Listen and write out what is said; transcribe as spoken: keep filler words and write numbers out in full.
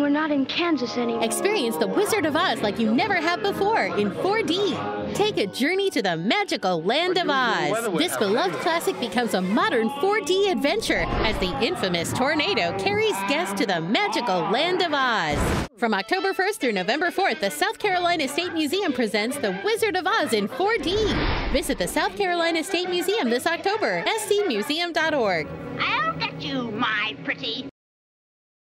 we're not in Kansas anymore. Experience The Wizard of Oz like you never have before in four D. Take a journey to the magical land of Oz. This beloved classic becomes a modern four D adventure as the infamous tornado carries guests to the magical land of Oz. From October first through November fourth, the South Carolina State Museum presents The Wizard of Oz in four D. Visit the South Carolina State Museum this October, s c museum dot org. I'll get you, my pretty.